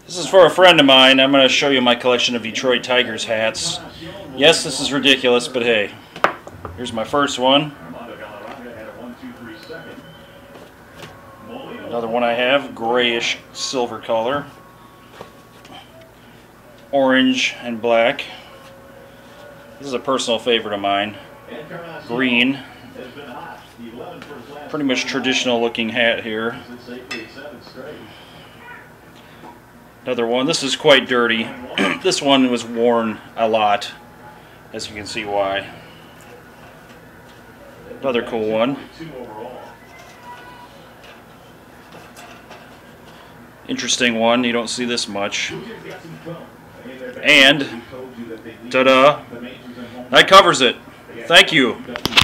This is for a friend of mine. I'm going to show you my collection of Detroit Tigers hats. Yes, this is ridiculous, but hey. Here's my first one. Another one I have, grayish silver color. Orange and black. This is a personal favorite of mine. Green. Pretty much traditional looking hat here. Another one. This is quite dirty. This one was worn a lot, as you can see why. Another cool one. Interesting one. You don't see this much. And ta-da! That covers it. Thank you.